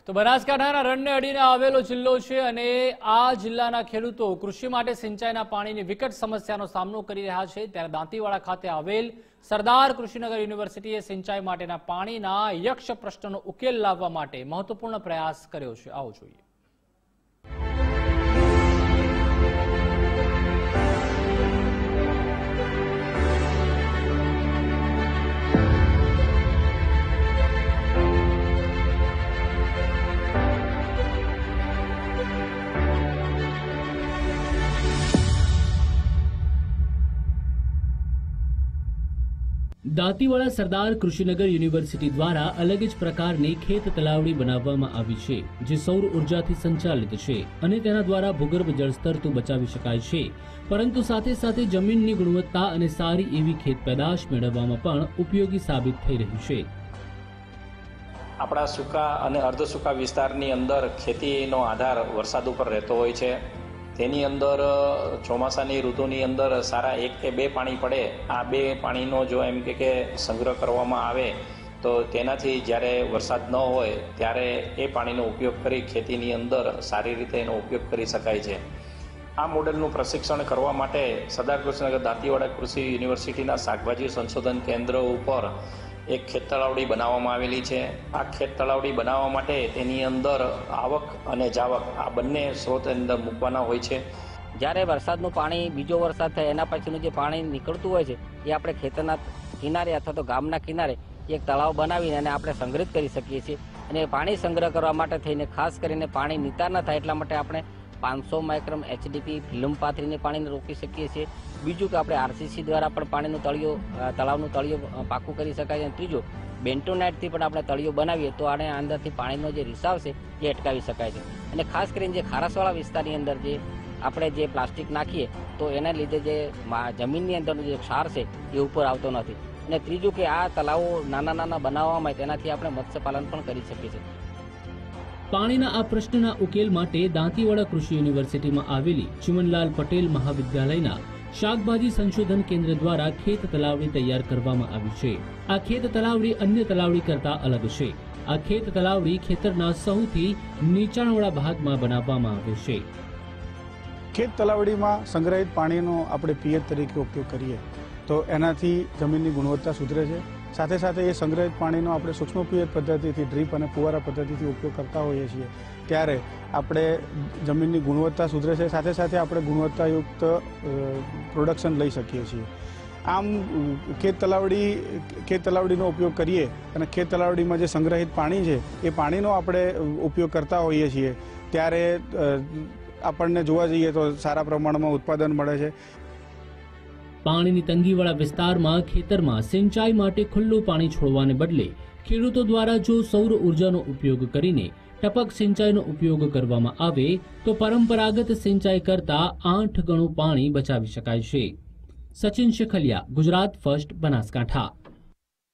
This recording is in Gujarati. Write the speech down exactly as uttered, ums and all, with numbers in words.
તો બનાસકાંઠાના રણને અડીને આવેલો જિલ્લો છે અને આ જિલ્લાના ખેડૂતો કૃષિ માટે સિંચાઈના પાણીની વિકટ સમસ્યાનો સામનો કરી રહ્યા છે। ત્યારે દાંતીવાડા ખાતે આવેલ સરદાર કૃષિનગર યુનિવર્સિટીએ સિંચાઈ માટેના પાણીના યક્ષ પ્રશ્નનો ઉકેલ લાવવા માટે મહત્વપૂર્ણ પ્રયાસ કર્યો છે। આવો જોઈએ। દાંતીવાડા સરદાર કૃષિનગર યુનિવર્સિટી દ્વારા અલગ જ પ્રકારની ખેત તલાવડી બનાવવામાં આવી છે, જે સૌર ઉર્જાથી સંચાલિત છે અને તેના દ્વારા ભૂગર્ભ જળસ્તર તો બચાવી શકાય છે, પરંતુ સાથે સાથે જમીનની ગુણવત્તા અને સારી એવી ખેત પેદાશ મેળવવામાં પણ ઉપયોગી સાબિત થઈ રહી છે। આપણા સૂકા અને અર્ધ સૂકા વિસ્તારની અંદર ખેતીનો આધાર વરસાદ ઉપર રહેતો હોય છે। તેની અંદર ચોમાસાની ઋતુની અંદર સારા એક કે બે પાણી પડે, આ બે પાણીનો જો એમ કે કે સંગ્રહ કરવામાં આવે તો તેનાથી જ્યારે વરસાદ ન હોય ત્યારે એ પાણીનો ઉપયોગ કરી ખેતીની અંદર સારી રીતે એનો ઉપયોગ કરી શકાય છે। આ મોડેલનું પ્રશિક્ષણ કરવા માટે સરદાર કૃષિનગર દાંતીવાડા કૃષિ યુનિવર્સિટીના શાકભાજી સંશોધન કેન્દ્ર ઉપર એક ખેત તલાવડી બનાવવામાં આવેલી છે। આ ખેત તલાવડી બનાવવા માટે તેની અંદર આવક અને જાવક આ બંને સ્ત્રોત અંદર મૂકવાના હોય છે। જ્યારે વરસાદનું પાણી બીજો વરસાદ થાય એના પછીનું જે પાણી નીકળતું હોય છે એ આપણે ખેતરના કિનારે અથવા તો ગામના કિનારે એક તળાવ બનાવીને અને આપણે સંગ્રહિત કરી શકીએ છીએ। અને પાણી સંગ્રહ કરવા માટે થઈને ખાસ કરીને પાણી નિતાર ન થાય એટલા માટે આપણે પાંચસો માઇક્રોમ એચડીપી ફિલ્મ પાથરીને પાણીને રોકી શકીએ છીએ। બીજું કે આપણે આરસીસી દ્વારા પણ પાણીનું તળિયો તળાવનું તળિયો પાકું કરી શકાય છે। ત્રીજું બેન્ટોનાઇટથી પણ આપણે તળિયો બનાવીએ તો આને અંદરથી પાણીનો જે રિસાવ છે એ અટકાવી શકાય છે। અને ખાસ કરીને જે ખારાશવાળા વિસ્તારની અંદર જે આપણે જે પ્લાસ્ટિક નાખીએ તો એના લીધે જે જમીનની અંદરનો જે ક્ષાર છે એ ઉપર આવતો નથી। અને ત્રીજું કે આ તળાવો નાના નાના બનાવવામાં આવે તેનાથી આપણે મત્સ્યપાલન પણ કરી શકીએ છીએ। પાણીના આ પ્રશ્નના ઉકેલ માટે દાંતીવાડા કૃષિ યુનિવર્સિટીમાં આવેલી ચિમનલાલ પટેલ મહાવિદ્યાલયના શાકભાજી સંશોધન કેન્દ્ર દ્વારા ખેત તલાવડી તૈયાર કરવામાં આવી છે। આ ખેત તલાવડી અન્ય તલાવડી કરતા અલગ છે। આ ખેત તલાવડી ખેતરના સૌથી નીચાણવાળા ભાગમાં બનાવવામાં આવે છે। ખેત તલાવડીમાં સંગ્રહિત પાણીનો આપણે પિયત તરીકે ઉપયોગ કરીએ તો એનાથી જમીનની ગુણવત્તા સુધરે છે। સાથે સાથે એ સંગ્રહિત પાણીનો આપણે સૂક્ષ્મ પિયત પદ્ધતિથી ડ્રીપ અને ફુવારા પદ્ધતિથી ઉપયોગ કરતા હોઈએ છીએ ત્યારે આપણે જમીનની ગુણવત્તા સુધરે છે, સાથે સાથે આપણે ગુણવત્તાયુક્ત પ્રોડક્શન લઈ શકીએ છીએ। આમ ખેત તલાવડી ખેત તલાવડીનો ઉપયોગ કરીએ અને ખેત તલાવડીમાં જે સંગ્રહિત પાણી છે એ પાણીનો આપણે ઉપયોગ કરતા હોઈએ છીએ ત્યારે આપણને જોવા જઈએ તો સારા પ્રમાણમાં ઉત્પાદન મળે છે। પાણીની તંગીવાળા વિસ્તારમાં ખેતરમાં સિંચાઈ માટે ખુલ્લું પાણી છોડવાને બદલે ખેડૂતો દ્વારા જો સૌર ઉર્જાનો ઉપયોગ કરીને ટપક સિંચાઈનો ઉપયોગ કરવામાં આવે તો પરંપરાગત સિંચાઈ કરતા આઠ ગણું પાણી બચાવી શકાય છે। સચિન શેખલિયા, ગુજરાત ફર્સ્ટ, બનાસકાંઠા।